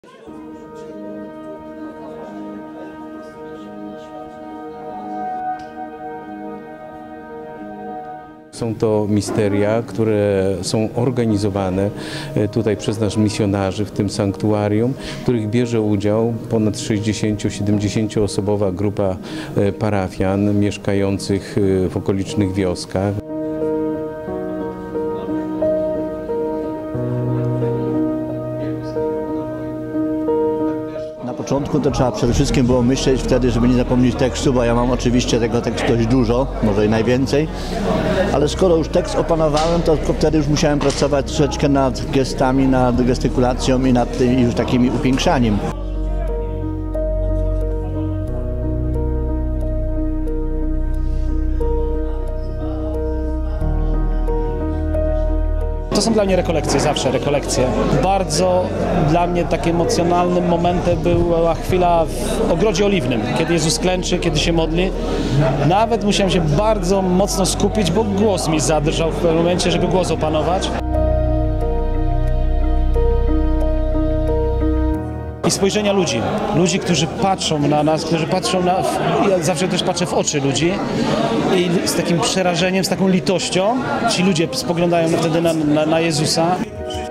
Są to misteria, które są organizowane tutaj przez naszych misjonarzy w tym sanktuarium, w których bierze udział ponad 60-70 osobowa grupa parafian mieszkających w okolicznych wioskach. Na początku to trzeba przede wszystkim było myśleć wtedy, żeby nie zapomnieć tekstu, bo ja mam oczywiście tego tekstu dość dużo, może i najwięcej, ale skoro już tekst opanowałem, to wtedy już musiałem pracować troszeczkę nad gestami, nad gestykulacją i nad tym już takim upiększaniem. To są dla mnie rekolekcje, zawsze rekolekcje. Bardzo dla mnie takim emocjonalnym momentem była chwila w Ogrodzie Oliwnym, kiedy Jezus klęczy, kiedy się modli. Nawet musiałem się bardzo mocno skupić, bo głos mi zadrżał w pewnym momencie, żeby głos opanować. I spojrzenia ludzi, którzy patrzą na nas, którzy patrzą na... Ja zawsze też patrzę w oczy ludzi i z takim przerażeniem, z taką litością ci ludzie spoglądają wtedy na Jezusa.